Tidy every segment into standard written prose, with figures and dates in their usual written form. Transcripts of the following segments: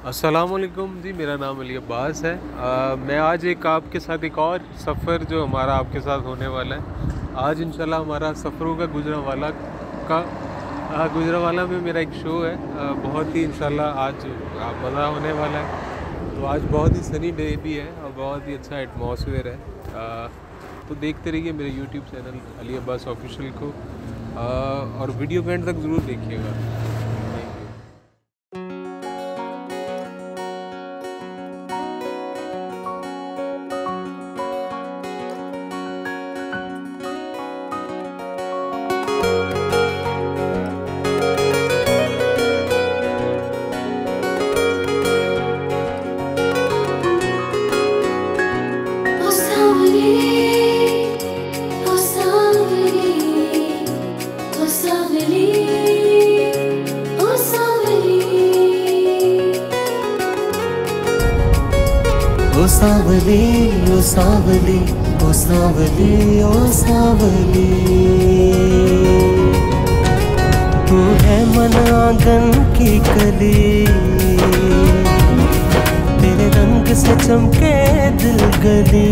अस्सलामुअलैकुम जी, मेरा नाम अली अब्बास है। मैं आज आपके साथ एक और सफ़र जो हमारा आपके साथ होने वाला है। आज इंशाल्लाह हमारा सफ़रों का गुजरांवाला में मेरा एक शो है। बहुत ही इंशाल्लाह आज मज़ा होने वाला है। तो आज बहुत ही सनी डे भी है और बहुत ही अच्छा एटमॉस्फेयर है। तो देखते रहिए मेरे YouTube channel Ali Abbas official को, और वीडियो के एंड तक ज़रूर देखिएगा। ओ सावली ओ सावली ओ सावली ओ सावली, तू है मन आंगन की कली, तेरे रंग से चमके दिल गली।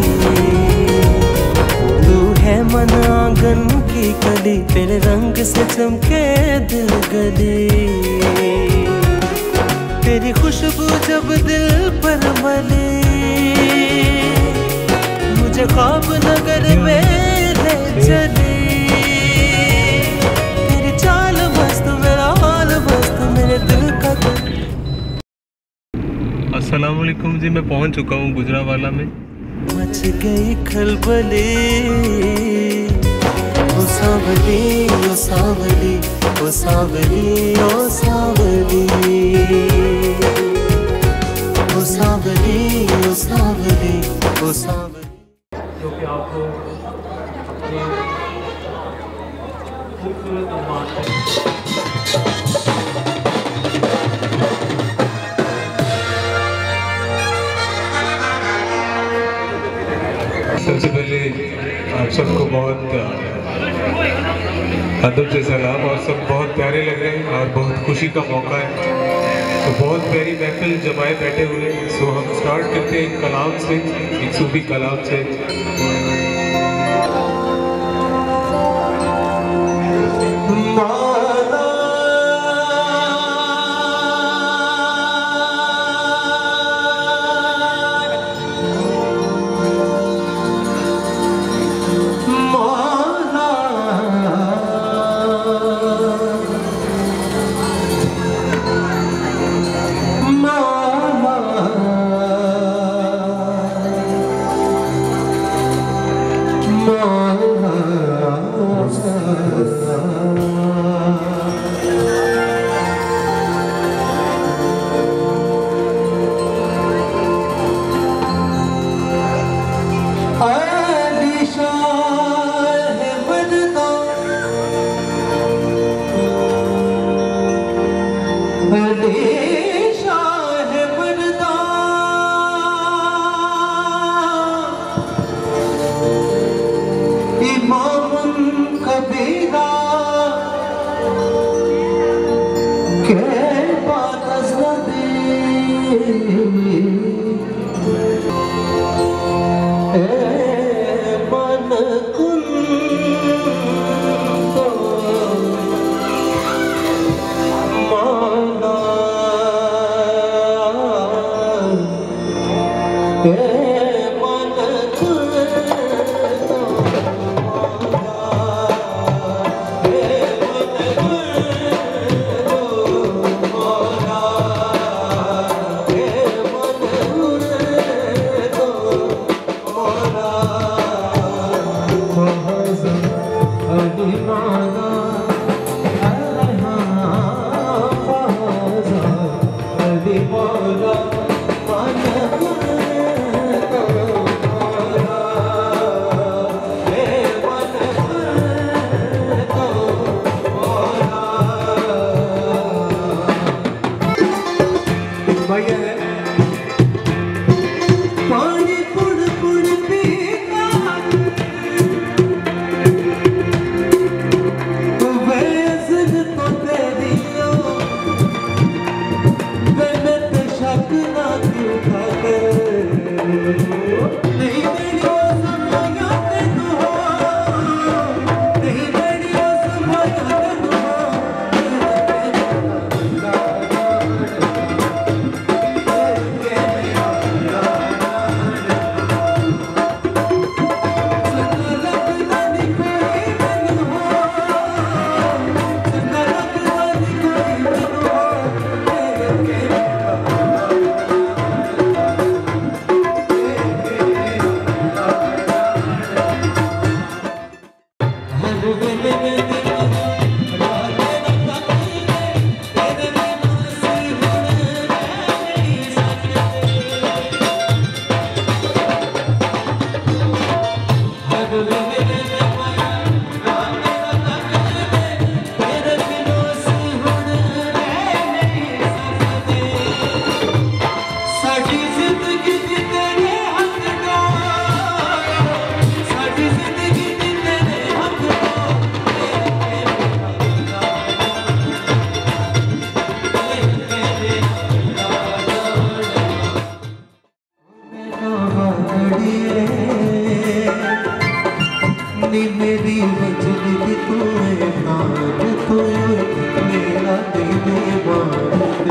तू है मन आंगन की कली, तेरे रंग से चमके दिल गली। तेरी खुशबू जब दिल पर मली, मुझे ख्वाब नगर में ले चली। तेरी चाल मस्त, मेरा हाल मस्त, मेरे दिल का अस्सलाम वालेकुम जी, मैं पहुंच चुका हूं गुजरांवाला में। मच गई खलबली, ओ सावली ओ सावली ओ सावली ओ सावली, ओ सावली ओ सावली ओ सावली। जो कि आपको अपने खूबसूरत अंदाज से सबसे पहले आप सबको बहुत अदब से सलाम, और सब बहुत प्यारे लग रहे हैं और बहुत खुशी का मौका है। तो बहुत प्यारी महफिल जमाए बैठे हुए हैं। सो हम स्टार्ट करते हैं एक कलाम से, एक सूफी कलाम से।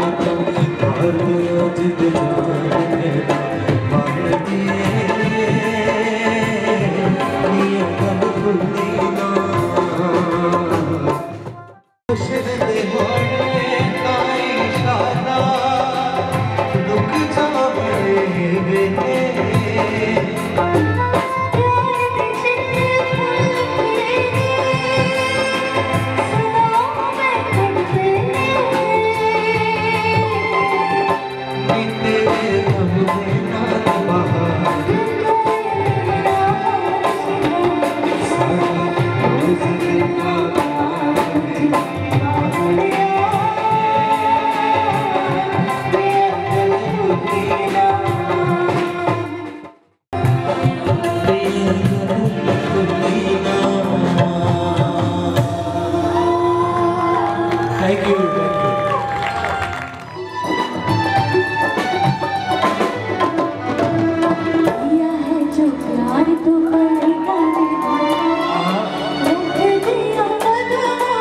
Thank you. दिया है जो प्यार तो पड़ेगा रख दिया कदमों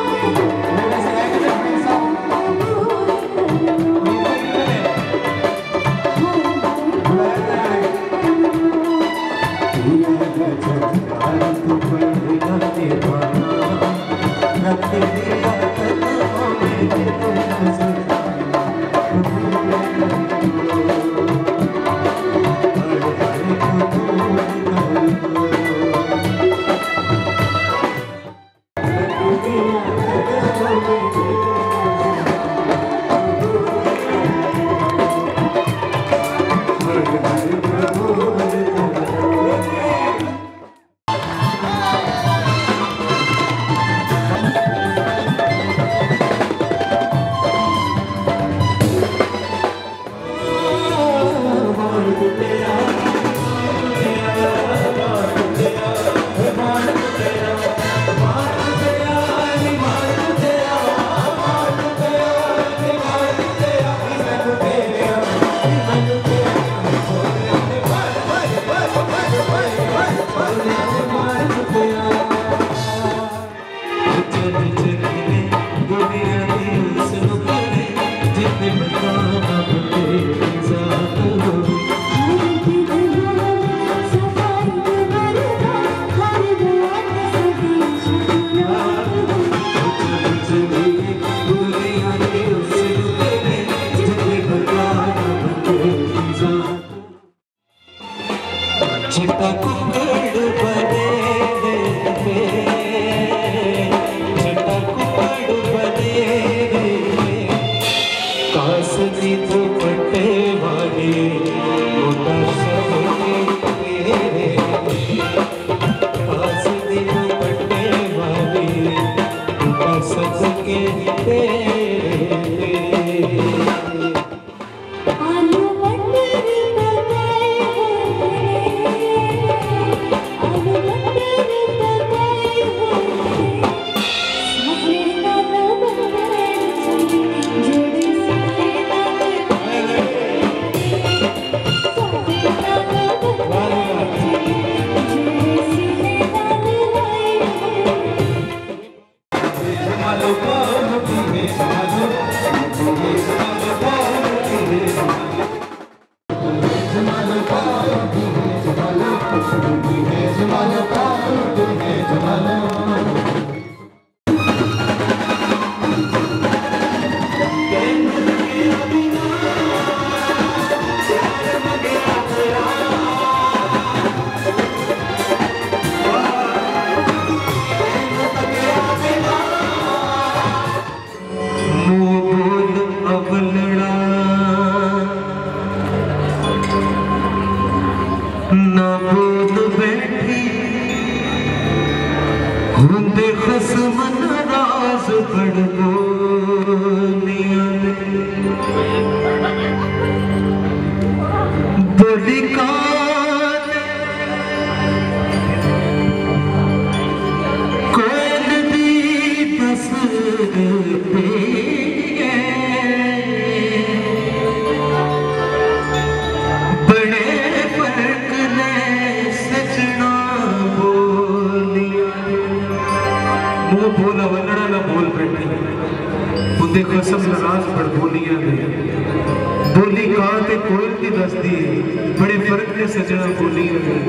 बोली कां ते कोयल दी दसदी बड़े फर्क ने सजना बोली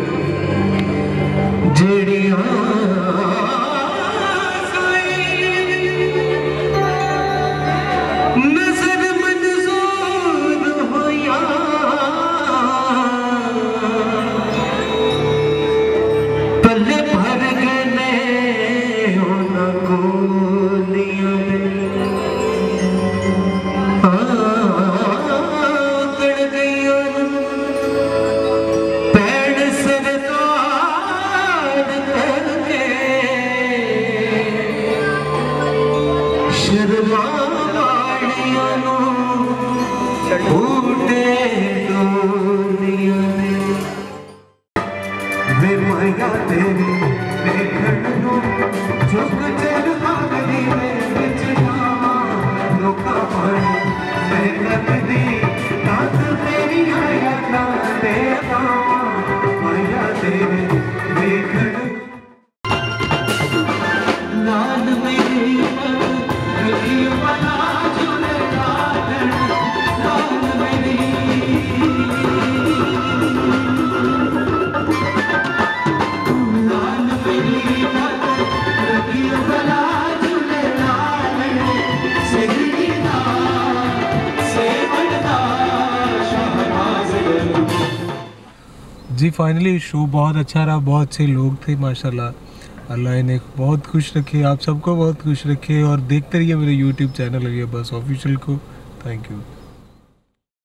जेड़ियां नजर मंजूर होया पल्ले भर गए होना गोलियां जी फाइनली शो बहुत अच्छा रहा, बहुत से लोग थे माशाल्लाह। अल्लाह इन्हें बहुत खुश रखे, आप सबको बहुत खुश रखे और देखते रहिए मेरे यूट्यूब चैनल है बस ऑफिशियल को। Thank you.